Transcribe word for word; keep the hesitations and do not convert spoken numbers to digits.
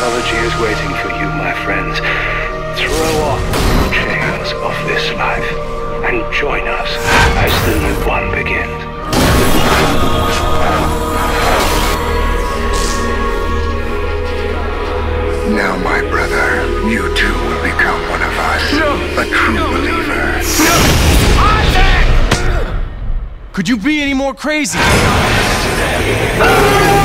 mythology is waiting for you, my friends. Throw off the chains of this life and join us as the new one begins. Now, my brother, you too will become one of us. A true believer. Isaac! Could you be any more crazy?